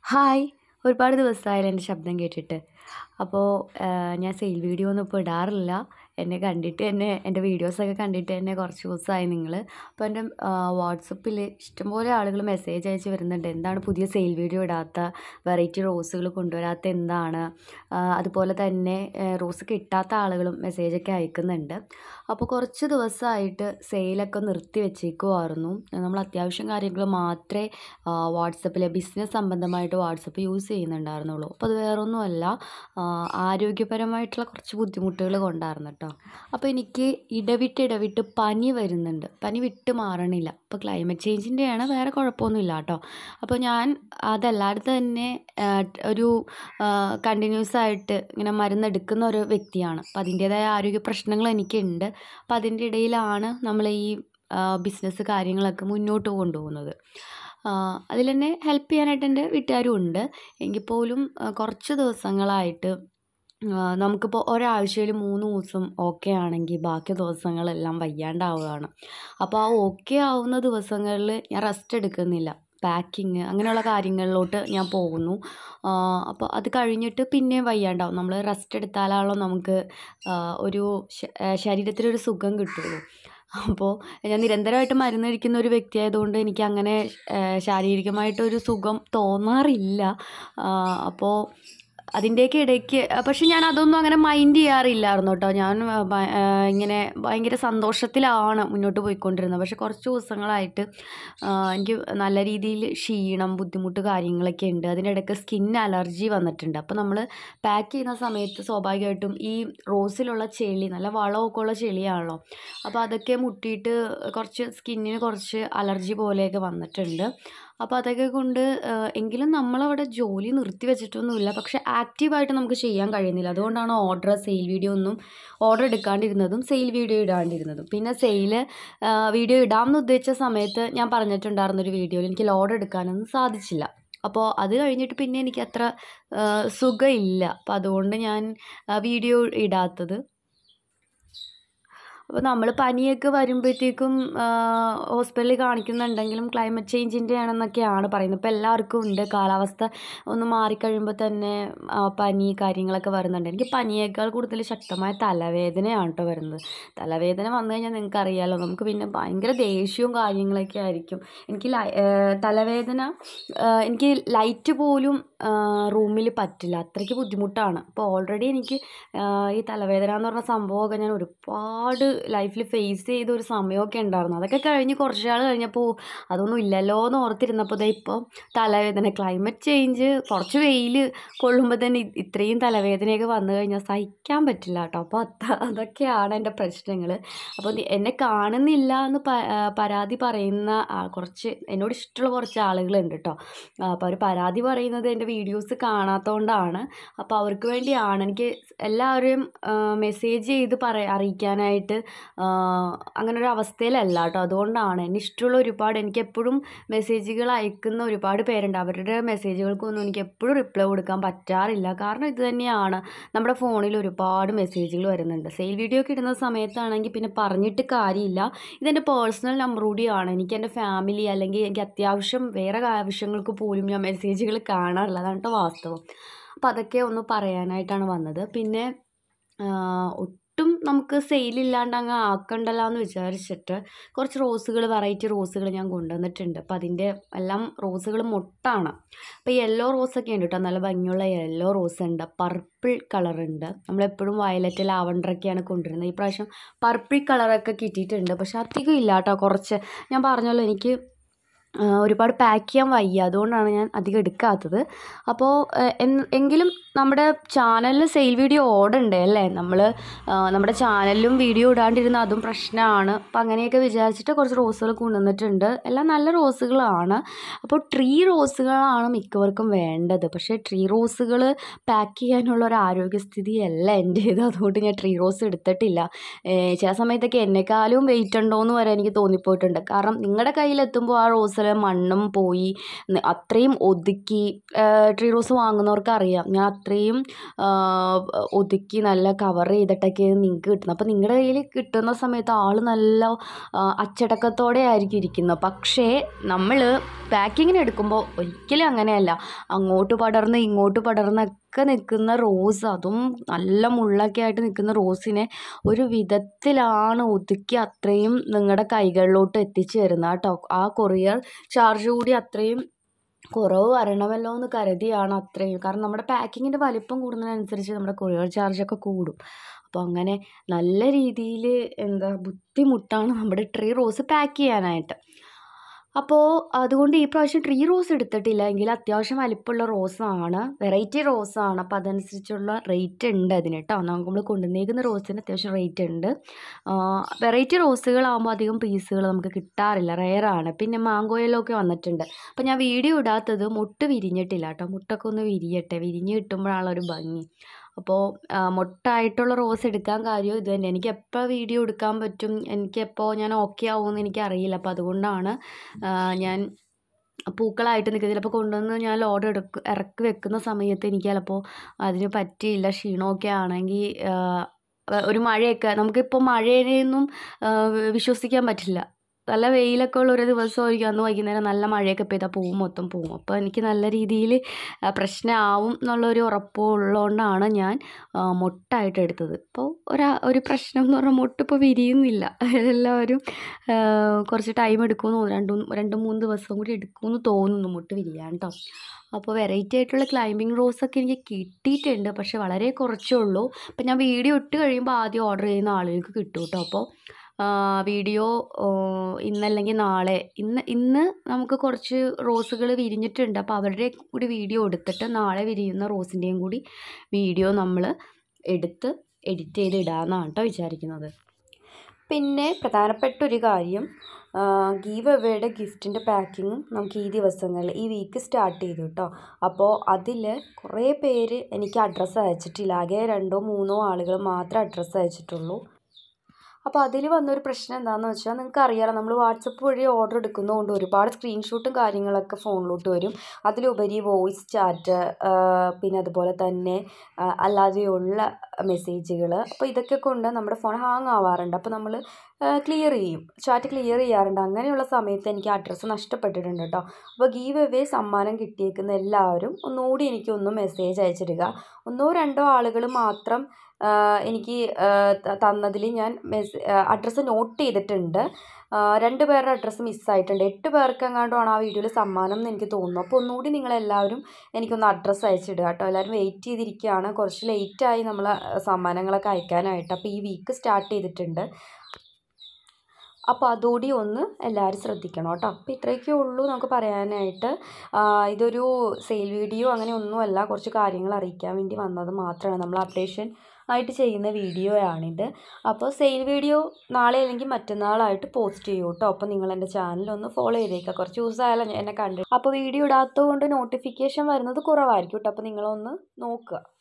Hi! ഒരുപാട് ദിവസമായല്ലോ എൻ്റെ ശബ്ദം കേട്ടിട്ട്. അപ്പോൾ ഞാൻ സെയിൽ വീഡിയോ ഒന്നും ഇപ്പോൾ ഇടാറില്ല. എന്നെ കണ്ടിട്ട് തന്നെ എൻ്റെ വീഡിയോസൊക്കെ കണ്ടിട്ട് തന്നെ കുറച്ച് ദിവസമായി നിങ്ങൾ. അപ്പോൾ എൻ്റെ വാട്സപ്പിൽ ഇഷ്ടംപോലെ ആളുകൾ മെസ്സേജ് അയച്ച് വരുന്നുണ്ട്. എന്താണ് പുതിയ സെയിൽ വീഡിയോ ഇടാത്ത, വെറൈറ്റി റോസുകൾ കൊണ്ടുവരാത്ത എന്താണ്? അതുപോലെ തന്നെ റോസ് കിട്ടാത്ത ആളുകളും മെസ്സേജൊക്കെ അയക്കുന്നുണ്ട്. അപ്പോൾ കുറച്ച് ദിവസമായിട്ട് സെയിലൊക്കെ നിർത്തി വെച്ചേക്കുമായിരുന്നു. നമ്മൾ അത്യാവശ്യം കാര്യങ്ങൾ മാത്രമേ വാട്സപ്പിൽ ബിസിനസ് സംബന്ധമായിട്ട് വാട്സപ്പ് യൂസ് ചെയ്യുന്നുണ്ടായിരുന്നുള്ളൂ. അപ്പോൾ അത് വേറൊന്നുമല്ല, ആരോഗ്യപരമായിട്ടുള്ള കുറച്ച് ബുദ്ധിമുട്ടുകൾ കൊണ്ടായിരുന്നു കേട്ടോ. അപ്പോൾ എനിക്ക് ഇടവിട്ട് പനി വരുന്നുണ്ട്. പനി വിട്ട് മാറണില്ല. അപ്പോൾ ക്ലൈമറ്റ് ചേഞ്ചിൻ്റെയാണ്, വേറെ കുഴപ്പമൊന്നുമില്ല കേട്ടോ. അപ്പോൾ ഞാൻ അതല്ലാതെ തന്നെ ഒരു കണ്ടിന്യൂസ് ആയിട്ട് ഇങ്ങനെ മരുന്നെടുക്കുന്ന ഒരു വ്യക്തിയാണ്. അപ്പോൾ അതിൻ്റേതായ ആരോഗ്യ പ്രശ്നങ്ങൾ എനിക്കുണ്ട്. അപ്പോൾ അതിൻ്റെ ഇടയിലാണ് നമ്മൾ ഈ ബിസിനസ് കാര്യങ്ങളൊക്കെ മുന്നോട്ട് കൊണ്ടുപോകുന്നത്. അതിലെന്നെ ഹെൽപ്പ് ചെയ്യാനായിട്ട് എൻ്റെ വീട്ടുകാരും ഉണ്ട്. എങ്കിൽ പോലും കുറച്ച് ദിവസങ്ങളായിട്ട് നമുക്കിപ്പോൾ ഒരാഴ്ചയിൽ 3 ദിവസം ഓക്കെ ആണെങ്കിൽ ബാക്കി ദിവസങ്ങളെല്ലാം വയ്യാണ്ടാവുകയാണ്. അപ്പോൾ ആ ഓക്കെ ആവുന്ന ദിവസങ്ങളിൽ ഞാൻ റെസ്റ്റ് എടുക്കുന്നില്ല. പാക്കിങ് അങ്ങനെയുള്ള കാര്യങ്ങളിലോട്ട് ഞാൻ പോകുന്നു. അപ്പോൾ അത് കഴിഞ്ഞിട്ട് പിന്നെയും വയ്യാണ്ടാവും. നമ്മൾ റെസ്റ്റ് എടുത്താലാണല്ലോ നമുക്ക് ഒരു ശരീരത്തിനൊരു സുഖം കിട്ടുള്ളൂ. അപ്പോൾ ഞാൻ നിരന്തരമായിട്ട് മരുന്ന് കഴിക്കുന്ന ഒരു വ്യക്തിയായതുകൊണ്ട് എനിക്കങ്ങനെ ശാരീരികമായിട്ടൊരു സുഖം തോന്നാറില്ല. അപ്പോൾ അതിൻ്റെയൊക്കെ ഇടയ്ക്ക് പക്ഷെ ഞാൻ അതൊന്നും അങ്ങനെ മൈൻഡ് ചെയ്യാറില്ലായിരുന്നു കേട്ടോ. ഞാൻ ഇങ്ങനെ ഭയങ്കര സന്തോഷത്തിലാണ് മുന്നോട്ട് പോയിക്കൊണ്ടിരുന്നത്. പക്ഷെ കുറച്ച് ദിവസങ്ങളായിട്ട് എനിക്ക് നല്ല രീതിയിൽ ക്ഷീണം, ബുദ്ധിമുട്ട് കാര്യങ്ങളൊക്കെ ഉണ്ട്. അതിനിടയ്ക്ക് സ്കിൻ അലർജി വന്നിട്ടുണ്ട്. അപ്പോൾ നമ്മൾ പാക്ക് ചെയ്യുന്ന സമയത്ത് സ്വാഭാവികമായിട്ടും ഈ റോസിലുള്ള ചെളി, നല്ല വളമൊക്കെ ഉള്ള ചെളിയാണല്ലോ. അപ്പോൾ അതൊക്കെ മുട്ടിയിട്ട് കുറച്ച് സ്കിന്നിന് കുറച്ച് അലർജി പോലെയൊക്കെ വന്നിട്ടുണ്ട്. അപ്പോൾ അതൊക്കെ കൊണ്ട് എങ്കിലും നമ്മളവിടെ ജോലി നിർത്തി വെച്ചിട്ടൊന്നുമില്ല. പക്ഷെ ആക്റ്റീവായിട്ട് നമുക്ക് ചെയ്യാൻ കഴിയുന്നില്ല. അതുകൊണ്ടാണ് സെയിൽ വീഡിയോ ഒന്നും ഓർഡർ എടുക്കാണ്ടിരുന്നതും സെയിൽ വീഡിയോ ഇടാണ്ടിരുന്നതും. പിന്നെ വീഡിയോ ഇടാമെന്ന് ഉദ്ദേശിച്ച സമയത്ത് ഞാൻ പറഞ്ഞിട്ടുണ്ടായിരുന്നൊരു വീഡിയോയിൽ എനിക്ക് ലോഡ് എടുക്കാനൊന്നും സാധിച്ചില്ല. അപ്പോൾ അത് കഴിഞ്ഞിട്ട് പിന്നെ എനിക്കത്ര സുഖമില്ല. അപ്പോൾ അതുകൊണ്ട് ഞാൻ വീഡിയോ ഇടാത്തത്. അപ്പോൾ നമ്മൾ പനിയൊക്കെ വരുമ്പോഴത്തേക്കും ഹോസ്പിറ്റലിൽ കാണിക്കുന്നുണ്ടെങ്കിലും ക്ലൈമറ്റ് ചേഞ്ചിൻ്റെ ആണെന്നൊക്കെയാണ് പറയുന്നത്. ഇപ്പോൾ എല്ലാവർക്കും ഉണ്ട്. കാലാവസ്ഥ ഒന്ന് മാറിക്കഴിയുമ്പോൾ തന്നെ പനി കാര്യങ്ങളൊക്കെ വരുന്നുണ്ട്. എനിക്ക് പനിയേക്കാൾ കൂടുതൽ ശക്തമായ തലവേദനയാണ് കേട്ടോ വരുന്നത്. തലവേദന വന്നു കഴിഞ്ഞാൽ നിങ്ങൾക്കറിയാമല്ലോ, നമുക്ക് പിന്നെ ഭയങ്കര ദേഷ്യവും കാര്യങ്ങളൊക്കെ ആയിരിക്കും. എനിക്ക് തലവേദന എനിക്ക് ലൈറ്റ് പോലും റൂമിൽ പറ്റില്ല, അത്രയ്ക്ക് ബുദ്ധിമുട്ടാണ്. അപ്പോൾ ഓൾറെഡി എനിക്ക് ഈ തലവേദന എന്ന് പറഞ്ഞ സംഭവമൊക്കെ ഞാൻ ഒരുപാട് ലൈഫിൽ ഫേസ് ചെയ്ത ഒരു സമയമൊക്കെ ഉണ്ടായിരുന്നു. അതൊക്കെ കഴിഞ്ഞ് കുറച്ച് നാൾ കഴിഞ്ഞപ്പോൾ അതൊന്നും ഇല്ലല്ലോ എന്ന് ഓർത്തിരുന്നപ്പോൾ ഇപ്പോൾ തലവേദന, ക്ലൈമറ്റ് ചേഞ്ച്, കുറച്ച് വെയിൽ കൊള്ളുമ്പോൾ തന്നെ ഇത്രയും തലവേദനയൊക്കെ വന്നു കഴിഞ്ഞാൽ സഹിക്കാൻ പറ്റില്ല കേട്ടോ. അപ്പോൾ അതൊക്കെയാണ് എൻ്റെ പ്രശ്നങ്ങൾ. അപ്പോൾ എന്നെ കാണുന്നില്ല എന്ന് പരാതി പറയുന്ന കുറച്ച് എന്നോട് ഇഷ്ടമുള്ള കുറച്ച് ആളുകളുണ്ട് കേട്ടോ. അപ്പോൾ അവർ പരാതി പറയുന്നത് എൻ്റെ വീഡിയോസ് കാണാത്തതുകൊണ്ടാണ്. അപ്പോൾ അവർക്ക് വേണ്ടിയാണ്. എനിക്ക് എല്ലാവരെയും മെസ്സേജ് ചെയ്ത് അറിയിക്കാനായിട്ട് അങ്ങനെ ഒരു അവസ്ഥയിലല്ല കേട്ടോ. അതുകൊണ്ടാണ് എന്നെ ഇഷ്ടമുള്ള എനിക്ക് എപ്പോഴും മെസ്സേജുകൾ അയക്കുന്ന ഒരുപാട് പേരുണ്ട്. അവരുടെ മെസ്സേജുകൾക്കൊന്നും എനിക്ക് എപ്പോഴും റിപ്ലൈ കൊടുക്കാൻ പറ്റാറില്ല. കാരണം ഇത് തന്നെയാണ്, നമ്മുടെ ഫോണിൽ ഒരുപാട് മെസ്സേജുകൾ വരുന്നുണ്ട്. സെയിൽ വീഡിയോ ഒക്കെ ഇടുന്ന സമയത്താണെങ്കിൽ പിന്നെ പറഞ്ഞിട്ട് കാര്യമില്ല. ഇതെൻ്റെ പേഴ്സണൽ നമ്പർ കൂടിയാണ്. എനിക്ക് എൻ്റെ ഫാമിലി അല്ലെങ്കിൽ എനിക്ക് അത്യാവശ്യം വേറെ ആവശ്യങ്ങൾക്ക് പോലും ഞാൻ മെസ്സേജുകൾ കാണാറില്ല. അതാണ് കേട്ടോ വാസ്തവം. അപ്പോൾ അതൊക്കെ ഒന്ന് പറയാനായിട്ടാണ് വന്നത്. പിന്നെ ഒട്ടും നമുക്ക് സെയിലില്ലാണ്ട് അങ്ങ് ആക്കണ്ടല്ലോ എന്ന് വിചാരിച്ചിട്ട് കുറച്ച് വെറൈറ്റി റോസുകൾ ഞാൻ കൊണ്ടുവന്നിട്ടുണ്ട്. അപ്പോൾ അതിൻ്റെ എല്ലാം റോസുകൾ മൊട്ടാണ്. അപ്പോൾ യെല്ലോ റോസൊക്കെ ഉണ്ട് കേട്ടോ, നല്ല ഭംഗിയുള്ള യെല്ലോ റോസ് ഉണ്ട്, പർപ്പിൾ കളറുണ്ട്. നമ്മളെപ്പോഴും വയലറ്റ്, ലാവണ്ടറൊക്കെയാണ് കൊണ്ടുവരുന്നത്. ഈ പ്രാവശ്യം പർപ്പിൾ കളറൊക്കെ കിട്ടിയിട്ടുണ്ട്. പക്ഷെ അധികം ഇല്ല കേട്ടോ, കുറച്ച്. ഞാൻ പറഞ്ഞല്ലോ, എനിക്ക് ഒരുപാട് പാക്ക് ചെയ്യാൻ വയ്യ, അതുകൊണ്ടാണ് ഞാൻ അധികം എടുക്കാത്തത്. അപ്പോൾ എങ്കിലും നമ്മുടെ ചാനലിൽ സെയിൽ വീഡിയോ ഓടണ്ടേ അല്ലേ? നമ്മുടെ ചാനലിലും വീഡിയോ ഇടാണ്ടിരുന്ന അതും പ്രശ്നമാണ്. അപ്പോൾ അങ്ങനെയൊക്കെ വിചാരിച്ചിട്ട് കുറച്ച് റോസുകൾ കൊണ്ടുവന്നിട്ടുണ്ട്. എല്ലാം നല്ല റോസുകളാണ്. അപ്പോൾ ട്രീ റോസുകളാണ് മിക്കവർക്കും വേണ്ടത്. പക്ഷേ ട്രീ റോസുകൾ പാക്ക് ചെയ്യാനുള്ള ഒരു ആരോഗ്യസ്ഥിതിയല്ല എൻ്റേത്. അതുകൊണ്ട് ഞാൻ ട്രീ റോസ് എടുത്തിട്ടില്ല. ചില സമയത്തൊക്കെ എന്നെക്കാളും വെയിറ്റ് ഉണ്ടോ എന്ന് വരെ എനിക്ക് തോന്നിപ്പോയിട്ടുണ്ട്. കാരണം നിങ്ങളുടെ കയ്യിലെത്തുമ്പോൾ ആ റോസ് റോസിലെ മണ്ണും പോയി അത്രയും ഒതുക്കി ട്രീ റോസ് വാങ്ങുന്നവർക്ക് അറിയാം ഞാൻ അത്രയും ഒതുക്കി നല്ല കവർ ചെയ്തിട്ടൊക്കെയാണ് നിങ്ങൾക്ക് കിട്ടുന്നത്. അപ്പോൾ നിങ്ങളുടെ കയ്യിൽ കിട്ടുന്ന സമയത്ത് ആൾ നല്ല അച്ചടക്കത്തോടെ ആയിരിക്കും ഇരിക്കുന്നത്. പക്ഷേ നമ്മൾ പാക്കിങ്ങിന് എടുക്കുമ്പോൾ ഒരിക്കലും അങ്ങനെയല്ല. അങ്ങോട്ട് പടർന്ന് ഇങ്ങോട്ട് പടർന്നൊക്കെ നിൽക്കുന്ന റോസ്, അതും നല്ല മുള്ളൊക്കെ ആയിട്ട് നിൽക്കുന്ന റോസിനെ ഒരു വിധത്തിലാണ് ഒതുക്കി അത്രയും നിങ്ങളുടെ കൈകളിലോട്ട് എത്തിച്ചു തരുന്നത് കേട്ടോ. ആ കൊറിയർ ചാർജ് കൂടി അത്രയും കുറവ് വരണമല്ലോ എന്ന് കരുതിയാണ് അത്രയും. കാരണം നമ്മുടെ പാക്കിങ്ങിൻ്റെ വലിപ്പം കൂടുന്നതിനനുസരിച്ച് നമ്മുടെ കൊറിയർ ചാർജൊക്കെ കൂടും. അപ്പോൾ അങ്ങനെ നല്ല രീതിയിൽ ബുദ്ധിമുട്ടാണ് നമ്മുടെ ട്രീ റോസ് പാക്ക് ചെയ്യാനായിട്ട്. അപ്പോൾ അതുകൊണ്ട് ഈ പ്രാവശ്യം ട്രീ റോസ് എടുത്തിട്ടില്ല. എങ്കിൽ അത്യാവശ്യം വലിപ്പമുള്ള റോസാണ്, വെറൈറ്റി റോസാണ്. അപ്പോൾ അതനുസരിച്ചുള്ള റേറ്റ് ഉണ്ട് അതിന് കേട്ടോ. നമ്മൾ കൊണ്ടുവന്നേക്കുന്ന റോസിന് അത്യാവശ്യം റേറ്റ് ഉണ്ട്. വെറൈറ്റി റോസുകളാകുമ്പോൾ അധികം പീസുകൾ നമുക്ക് കിട്ടാറില്ല, റെയറാണ്. പിന്നെ മാങ്കോയിലൊക്കെ വന്നിട്ടുണ്ട്. അപ്പോൾ ഞാൻ വീഡിയോ ഇടാത്തത് മുട്ട് വിരിഞ്ഞിട്ടില്ല കേട്ടോ. മുട്ടൊക്കെ ഒന്ന് വിരിയട്ടെ, വിരിഞ്ഞ് കിട്ടുമ്പോഴാണൊരു ഭംഗി. അപ്പോൾ മൊട്ടായിട്ടുള്ള റോസ് എടുക്കാൻ കാര്യം ഇത് തന്നെ. എനിക്ക് എപ്പോൾ വീഡിയോ എടുക്കാൻ പറ്റും, എനിക്കെപ്പോൾ ഞാൻ ഓക്കെ ആവുമെന്ന് എനിക്കറിയില്ല. അപ്പോൾ അതുകൊണ്ടാണ് ഞാൻ പൂക്കളായിട്ട് നിൽക്കുന്നത്. ചിലപ്പോൾ കൊണ്ടുവന്ന് ഞാൻ ലോഡ് ഇറക്കി വെക്കുന്ന സമയത്ത് എനിക്ക് ചിലപ്പോൾ അതിന് പറ്റിയില്ല, ക്ഷീണമൊക്കെ ആണെങ്കിൽ ഒരു മഴയൊക്കെ, നമുക്കിപ്പോൾ മഴയെയൊന്നും വിശ്വസിക്കാൻ പറ്റില്ല. നല്ല വെയിലൊക്കെ ഉള്ള ഒരു ദിവസമായിരിക്കും, അന്ന് വൈകുന്നേരം നല്ല മഴയൊക്കെ പെയ്താൽ പൂവ് മൊത്തം പോവും. അപ്പോൾ എനിക്ക് നല്ല രീതിയിൽ പ്രശ്നമാവും എന്നുള്ളൊരു ഉറപ്പുള്ളതുകൊണ്ടാണ് ഞാൻ മൊട്ടായിട്ട് എടുത്തത്. ഇപ്പോൾ ഒരു പ്രശ്നം എന്ന് പറഞ്ഞാൽ മൊട്ടിപ്പോൾ വിരിയുന്നില്ല. എല്ലാവരും കുറച്ച് ടൈം എടുക്കുമെന്ന് തോന്നുന്നു, 2-3 ദിവസം കൂടി എടുക്കുമെന്ന് തോന്നുന്നു മൊട്ട് വിരിയാൻ കേട്ടോ. അപ്പോൾ വെറൈറ്റി ആയിട്ടുള്ള ക്ലൈമ്പിംഗ് റോസൊക്കെ എനിക്ക് കിട്ടിയിട്ടുണ്ട്, പക്ഷെ വളരെ കുറച്ചേ ഉള്ളൂ. അപ്പോൾ ഞാൻ വീഡിയോ ഇട്ട് കഴിയുമ്പോൾ ആദ്യം ഓർഡർ ചെയ്യുന്ന ആളുകൾക്ക് കിട്ടും കേട്ടോ. അപ്പോൾ വീഡിയോ ഇന്നല്ലെങ്കിൽ നാളെ, ഇന്ന് നമുക്ക് കുറച്ച് റോസുകൾ വിരിഞ്ഞിട്ടുണ്ട്. അപ്പോൾ അവരുടെ കൂടി വീഡിയോ എടുത്തിട്ട് നാളെ വിരിയുന്ന റോസിൻ്റെയും കൂടി വീഡിയോ നമ്മൾ എടുത്ത് എഡിറ്റ് ചെയ്ത് ഇടാമെന്നാണ് കേട്ടോ വിചാരിക്കുന്നത്. പിന്നെ പ്രധാനപ്പെട്ട ഒരു കാര്യം, ഗീവ് അവേയുടെ ഗിഫ്റ്റിൻ്റെ പാക്കിങ്ങും നമുക്ക് ഈ ദിവസങ്ങളിൽ, ഈ വീക്ക് സ്റ്റാർട്ട് ചെയ്തു കേട്ടോ. അപ്പോൾ അതിൽ കുറേ പേര് എനിക്ക് അഡ്രസ്സ് അയച്ചിട്ടില്ല. ആകെ 2-3 ആളുകൾ മാത്രമേ അഡ്രസ്സ് അയച്ചിട്ടുള്ളൂ. അപ്പോൾ അതിൽ വന്നൊരു പ്രശ്നം എന്താണെന്ന് വെച്ചാൽ, നിങ്ങൾക്ക് അറിയാമല്ലോ, നമ്മൾ വാട്സപ്പ് വഴി ഓർഡർ എടുക്കുന്നതുകൊണ്ട് ഒരുപാട് സ്ക്രീൻഷോട്ടും കാര്യങ്ങളൊക്കെ ഫോണിലോട്ട് വരും. അതിലുപരി വോയിസ് ചാറ്റ്, പിന്നെ അതുപോലെ തന്നെ അല്ലാതെയുള്ള മെസ്സേജുകൾ. അപ്പോൾ ഇതൊക്കെ കൊണ്ട് നമ്മുടെ ഫോൺ ഹാങ് ആവാറുണ്ട്. അപ്പോൾ നമ്മൾ ക്ലിയർ ചെയ്യും, ചാറ്റ് ക്ലിയർ ചെയ്യാറുണ്ട്. അങ്ങനെയുള്ള സമയത്ത് എനിക്ക് അഡ്രസ്സ് നഷ്ടപ്പെട്ടിട്ടുണ്ട് കേട്ടോ. അപ്പോൾ ഗീവ് അവേ സമ്മാനം കിട്ടിയേക്കുന്ന എല്ലാവരും ഒന്നുകൂടി എനിക്കൊന്ന് മെസ്സേജ് അയച്ചിടുക. 1-2 ആളുകൾ മാത്രം എനിക്ക് തന്നതിൽ ഞാൻ അഡ്രസ്സ് നോട്ട് ചെയ്തിട്ടുണ്ട്. 2 പേരുടെ അഡ്രസ്സ് മിസ്സായിട്ടുണ്ട്. 8 പേർക്കെങ്ങാണ്ടുമാണ് ആ വീഡിയോയിൽ സമ്മാനം എന്ന് എനിക്ക് തോന്നുന്നു. അപ്പോൾ ഒന്നുകൂടി നിങ്ങളെല്ലാവരും എനിക്കൊന്ന് അഡ്രസ്സ് അയച്ചിടുക കേട്ടോ. എല്ലാവരും വെയിറ്റ് ചെയ്തിരിക്കുകയാണ്. കുറച്ച് ലേറ്റായി നമ്മൾ സമ്മാനങ്ങളൊക്കെ അയക്കാനായിട്ട്. അപ്പോൾ ഈ വീക്ക് സ്റ്റാർട്ട് ചെയ്തിട്ടുണ്ട്. അപ്പോൾ അതുകൂടി ഒന്ന് എല്ലാവരും ശ്രദ്ധിക്കണം കേട്ടോ. അപ്പോൾ ഇത്രയൊക്കെ ഉള്ളൂ നമുക്ക് പറയാനായിട്ട്. ഇതൊരു സെയിൽ വീഡിയോ അങ്ങനെ ഒന്നുമല്ല, കുറച്ച് കാര്യങ്ങൾ അറിയിക്കാൻ വേണ്ടി വന്നത് മാത്രമാണ്. നമ്മൾ അപ്ഡേഷൻ ആയിട്ട് ചെയ്യുന്ന വീഡിയോ ആണിത്. അപ്പോൾ സെയിൽ വീഡിയോ നാളെ അല്ലെങ്കിൽ മറ്റന്നാളായിട്ട് പോസ്റ്റ് ചെയ്യൂ കേട്ടോ. അപ്പോൾ നിങ്ങൾ എൻ്റെ ചാനലൊന്ന് ഫോളോ ചെയ്തേക്കുക. കുറച്ച് ദിവസമായാലും എന്നെ കണ്ടിട്ട്. അപ്പോൾ വീഡിയോ ഇടാത്തത് കൊണ്ട് നോട്ടിഫിക്കേഷൻ വരുന്നത് കുറവായിരിക്കും കേട്ടോ. അപ്പോൾ നിങ്ങളൊന്ന് നോക്കുക.